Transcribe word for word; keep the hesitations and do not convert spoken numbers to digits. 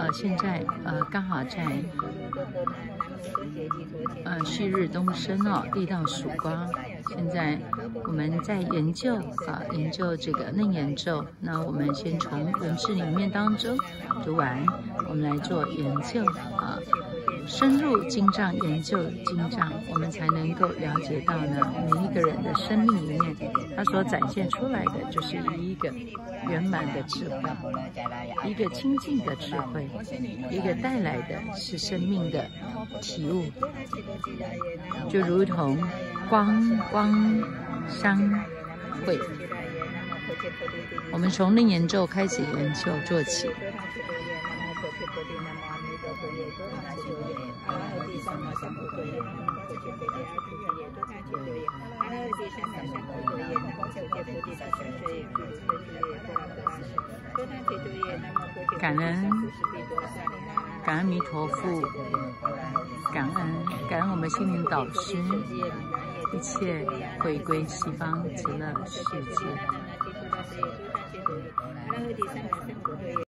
呃，现在呃刚好在呃旭日东升哦，地道曙光。现在我们在研究啊，研究这个楞严咒。那我们先从文字里面当中读完，我们来做研究啊。深入经藏研究经藏，我们才能够了解到呢，每一个人的生命里面，他所展现出来的就是一个圆满的智慧，一个清净的智慧，一个带来的是生命的体悟，就如同光光相会。我们从楞严咒开始研究做起。感恩，感恩弥陀佛，感恩感恩我们心灵导师，一切回归西方极乐世界。